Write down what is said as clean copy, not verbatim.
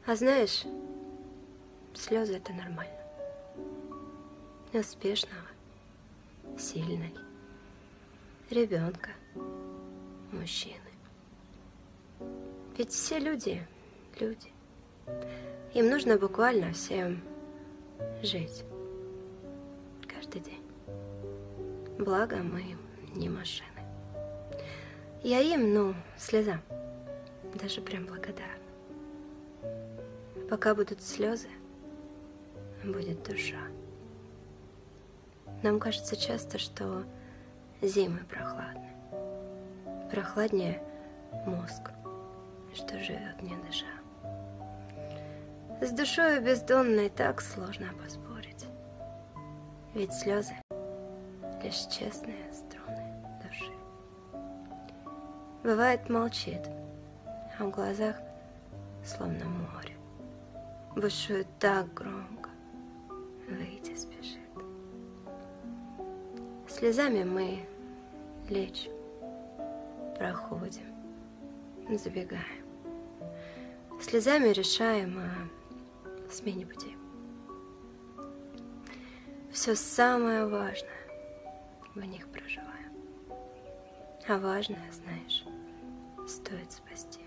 А знаешь, слезы — это нормально. Успешного, сильной, ребенка, мужчины. Ведь все люди — люди. Им нужно буквально всем жить. Каждый день. Благо мы не машины. Я им, слезам, даже прям благодарна. Пока будут слезы, будет душа. Нам кажется часто, что зимы прохладны. Прохладнее мозг, что живет не дыша. С душою бездонной так сложно поспорить. Ведь слезы — лишь честные струны души. Бывает, молчит, а в глазах словно море. Бушует так громко, выйти спешит. Слезами мы лечим, проходим, забегаем. Слезами решаем о смене пути. Все самое важное в них проживаем. А важное, знаешь, стоит спасти.